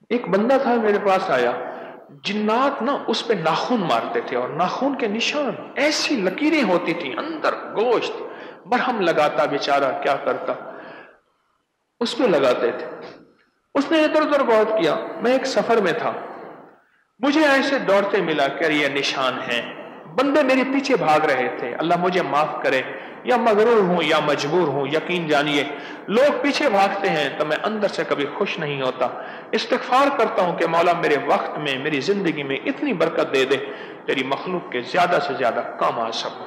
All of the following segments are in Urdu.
ایک بندہ تھا میرے پاس آیا، جنات نا اس پہ ناخن مارتے تھے، اور ناخن کے نشان ایسی لکیریں ہوتی تھیں، اندر گوشت، مرہم لگاتا بیچارہ، کیا کرتا، اس پہ لگاتے تھے۔ اس نے ادھر ادھر غور کیا، میں ایک سفر میں تھا، مجھے ایسے دوڑتے ملا کہ یہ نشان ہیں، بندے میرے پیچھے بھاگ رہے تھے، اللہ مجھے معاف کرے، یا مغرور ہوں یا مجبور ہوں، یقین جانیے لوگ پیچھے بھاگتے ہیں تو میں اندر سے کبھی خوش نہیں ہوتا، استغفار کرتا ہوں کہ مولا میرے وقت میں، میری زندگی میں اتنی برکت دے دے، تیری مخلوق کے زیادہ سے زیادہ کام آ سکوں،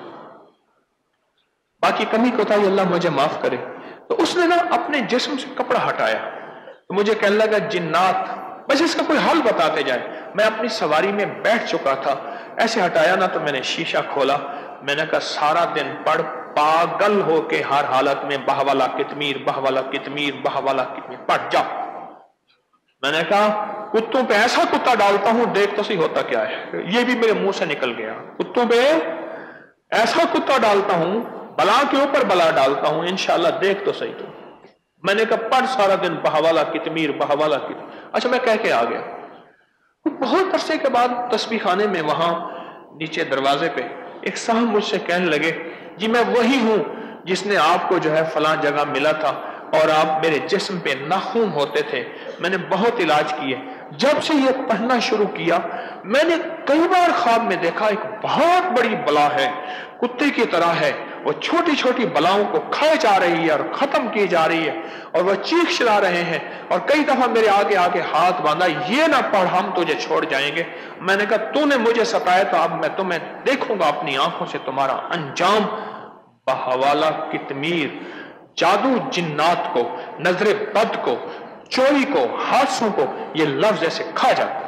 باقی کمی کوتاہی اللہ مجھے معاف کرے۔ تو اس نے نا اپنے جسم سے کپڑا ہٹایا، تو مجھے کہنے لگا جنات، بس اس کا کوئی حل بتاتے جائے۔ میں اپنی سواری میں بیٹھ چکا تھا، ایسے ہٹایا نا تو میں نے شیشہ کھولا، میں نے کہا سارا دن پڑھ، پاگل ہو کے ہر حالت میں بہ والا کتمیر، بہ والا کتمیر، بہ والا کتمیر پڑھ جا۔ میں نے کہا کتوں پہ ایسا کتا ڈالتا ہوں، دیکھ تو صحیح ہوتا کیا ہے۔ یہ بھی میرے منہ سے نکل گیا، کتوں پہ ایسا کتا ڈالتا ہوں، بلا کے اوپر بلا ڈالتا ہوں، انشاءاللہ دیکھ تو صحیح تو۔ میں نے کہا پڑھ سارا دن بہ والا کتمیر، بہ والا کتمیر۔ اچھا میں کہہ کے آ گیا۔ بہت عرصے کے بعد تسبیح خانے میں وہاں نیچے دروازے پہ ایک صاحب مجھ سے کہنے لگے جی میں وہی ہوں جس نے آپ کو جو ہے فلاں جگہ ملا تھا، اور آپ میرے جسم پہ ناخون ہوتے تھے، میں نے بہت علاج کیے، جب سے یہ پڑھنا شروع کیا میں نے کئی بار خواب میں دیکھا ایک بہت بڑی بلا ہے، کتے کی طرح ہے، وہ چھوٹی چھوٹی بلاؤں کو کھائے جا رہی ہے اور ختم کی جا رہی ہے، اور وہ چیخ چلا رہے ہیں، اور کئی دفعہ میرے آگے آگے ہاتھ باندھا، یہ نہ پڑھ ہم تجھے چھوڑ جائیں گے۔ میں نے کہا تو نے مجھے ستایا تو اب میں تمہیں دیکھوں گا اپنی آنکھوں سے تمہارا انجام۔ بحوالہ کتمیر، جادو جنات کو، نظر بد کو، چوری کو، حادثوں کو یہ لفظ ایسے کھا جاتا۔